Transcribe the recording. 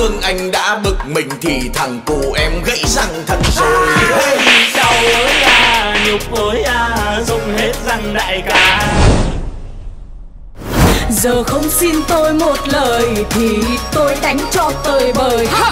thương anh đã bực mình thì thằng cụ em gãy răng thật rồi. Đau ơi à, nhục ơi à, dùng hết răng đại ca. Giờ không xin tôi một lời thì tôi đánh cho tơi bời.